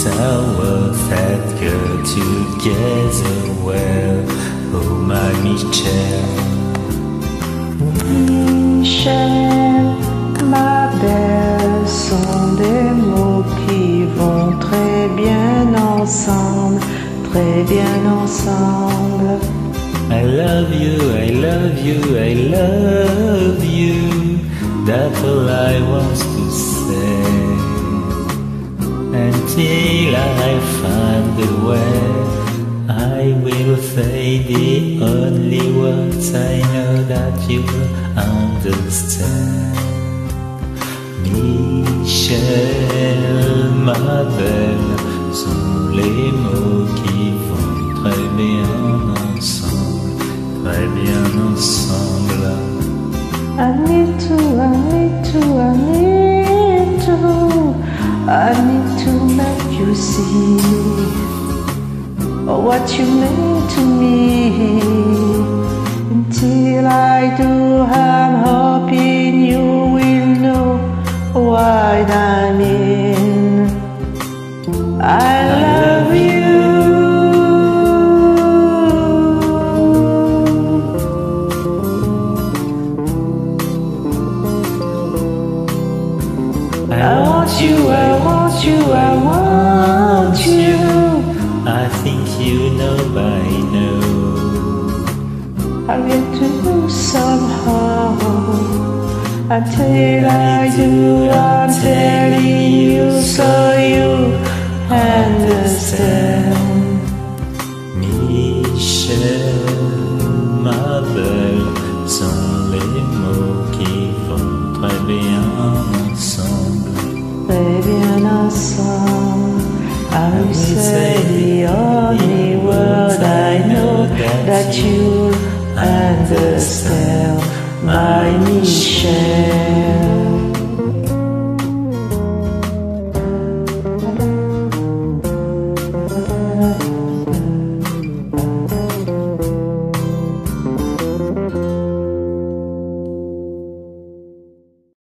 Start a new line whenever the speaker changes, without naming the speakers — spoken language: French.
our that go together well. Oh my Michel.
Michel, ma belle, sont des mots qui vont très bien ensemble, très bien ensemble.
I love you, I love you, I love you. That's all I want to say. Until I find the way, I will say the only words I know that you understand. Michel, ma belle, sont les mots qui vont très bien ensemble, très bien ensemble.
I need to, I need to, I need to, I need to make you see what you mean to me. Until I do, I'm hoping you will know what I mean. I love you. I want you, I want you, I want you.
I think you know by now.
I'll get to you somehow. Until I do, I'm telling you so you understand.
Michel, ma belle, sont les mots qui vont très bien ensemble.
Très bien ensemble. I will say the only word I know that you